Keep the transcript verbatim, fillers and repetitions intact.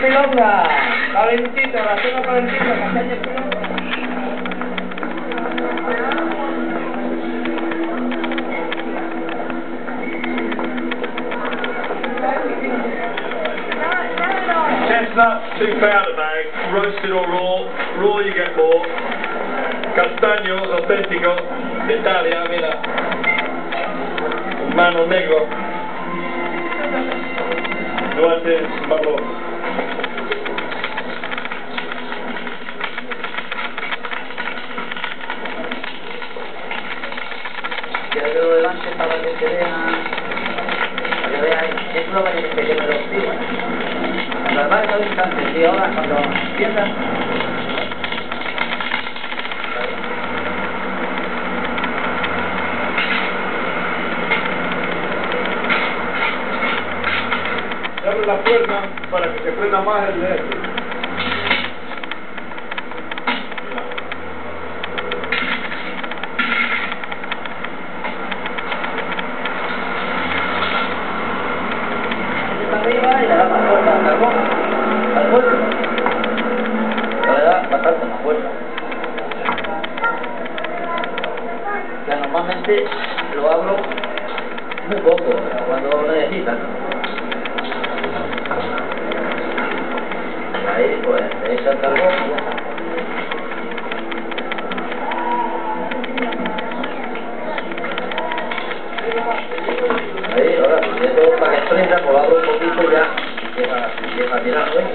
milonga. Calentito, la cena calentita, castaña milonga. Chestnut, two pound a bag, roasted or raw. Raw you get more. Castaños, auténticos, de Italia, mira. Mano negro. Nueces, marrón. Quiero que lo levante para que se vean. Para que vean. Es lo que se lleva los tíos. Cuando va a estar instante, y ahora cuando empieza. Abre la puerta para que se prenda más el dedo. Arriba y le da más fuerza al carbón, al fuego. Le da bastante más fuerza. Ya normalmente lo abro muy poco, cuando lo necesitan. Ahí pues le echa el carbón y ya está. Ahí, ahora, pues esto para que prenda, pues abro un poquito ya, empieza, empieza a tirar, ¿ves?